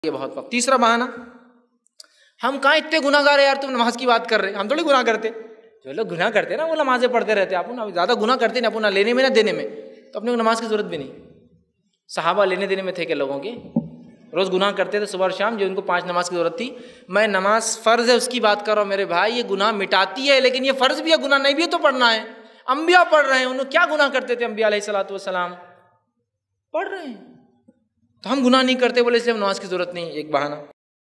ये बहुत वक्त। तीसरा बहाना, हम कहाँ इतने गुनाहगार है यार, तुम नमाज की बात कर रहे, हम थोड़ी गुनाह करते। जो लोग गुनाह करते ना वो नमाजें पढ़ते रहते, आप ना ज़्यादा गुनाह करते नहीं, अपना लेने में ना देने में, तो अपने को नमाज की ज़रूरत भी नहीं। सहाबा लेने देने में थे क्या लोगों के, रोज़ गुनाह करते थे सुबह और शाम, जो उनको 5 नमाज की ज़रूरत थी। मैं नमाज फ़र्ज़ है उसकी बात कर रहा हूँ मेरे भाई, ये गुनाह मिटाती है, लेकिन ये फ़र्ज़ भी है, गुनाह नहीं भी है तो पढ़ना है। अम्बिया पढ़ रहे हैं, उन्होंने क्या गुनाह करते थे, अम्बिया अलैहिस्सलाम पढ़ रहे हैं, तो हम गुनाह नहीं करते बोले इसलिए हम नमाज की ज़रूरत नहीं, एक बहाना।